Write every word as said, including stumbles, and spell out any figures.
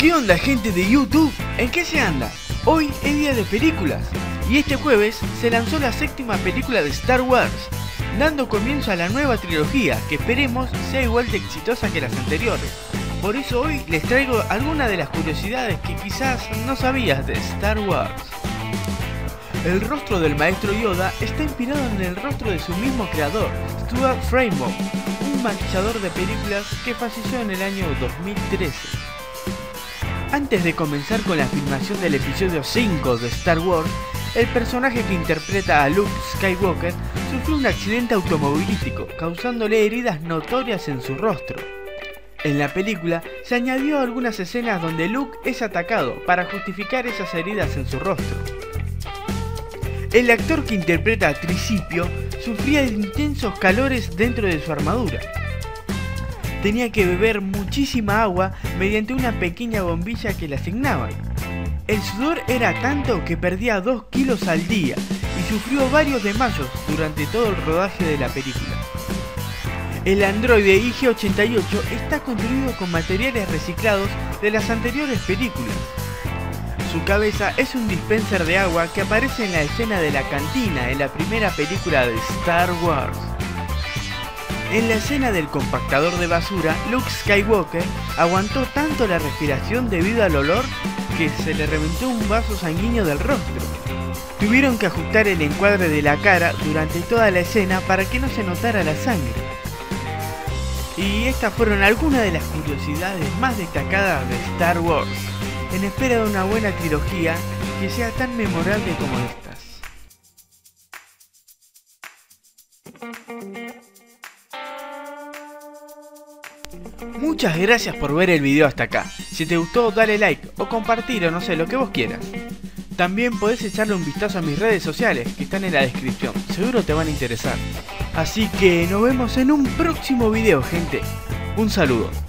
¿Qué onda, gente de YouTube? ¿En qué se anda? Hoy es día de películas y este jueves se lanzó la séptima película de Star Wars, dando comienzo a la nueva trilogía que esperemos sea igual de exitosa que las anteriores. Por eso hoy les traigo algunas de las curiosidades que quizás no sabías de Star Wars. El rostro del maestro Yoda está inspirado en el rostro de su mismo creador, Stuart Frambaugh, un maquillador de películas que falleció en el año dos mil trece. Antes de comenzar con la filmación del episodio cinco de Star Wars, el personaje que interpreta a Luke Skywalker sufrió un accidente automovilístico, causándole heridas notorias en su rostro. En la película se añadió algunas escenas donde Luke es atacado para justificar esas heridas en su rostro. El actor que interpreta a Tricipio sufría de intensos calores dentro de su armadura. Tenía que beber muchísima agua mediante una pequeña bombilla que le asignaban. El sudor era tanto que perdía dos kilos al día y sufrió varios desmayos durante todo el rodaje de la película. El androide I G ochenta y ocho está construido con materiales reciclados de las anteriores películas. Su cabeza es un dispenser de agua que aparece en la escena de la cantina en la primera película de Star Wars. En la escena del compactador de basura, Luke Skywalker aguantó tanto la respiración debido al olor que se le reventó un vaso sanguíneo del rostro. Tuvieron que ajustar el encuadre de la cara durante toda la escena para que no se notara la sangre. Y estas fueron algunas de las curiosidades más destacadas de Star Wars, en espera de una buena trilogía que sea tan memorable como estas. Muchas gracias por ver el video hasta acá. Si te gustó, dale like o compartir o no sé, lo que vos quieras. También podés echarle un vistazo a mis redes sociales que están en la descripción, seguro te van a interesar. Así que nos vemos en un próximo video, gente. Un saludo.